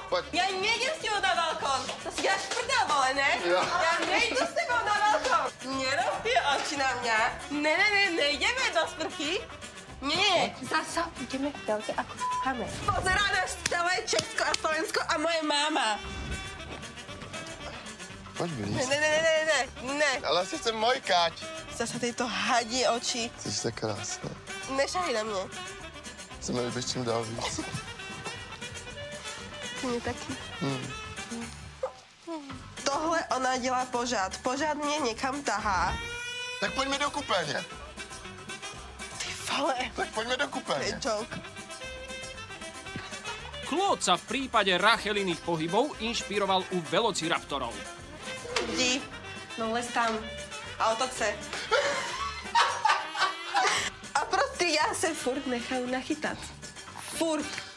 Pojď. Já nejdem s tebou na balkón. To si děláš prdel, vole, ne? Jo. Já nejdu s tebou na balkón. Nerob ty oči na mě. Ne, nejdeme do sprchy. Nie, zasa ideme v telke ako cháme. Pozerá nás celé Česko a Slovensko a moje máma. Pojď blíž. Ne. Ale asi jsem mojkáč. Zasa tyto hadí oči. Jsi tak krásná. Nešahy na mě. Se mi líbíš čím dál víc. Ty mě taky. Tohle ona dělá pořád. Pořád mě někam tahá. Tak pojďme do kupeně. Ty vole. Tak pojďme do kupeně. Joke. Claude sa v prípade Racheliných pohybov inšpiroval u velociraptorov. Jdi. No les tam. A otoč se. A prostě já se furt nechám nachytat. Furt.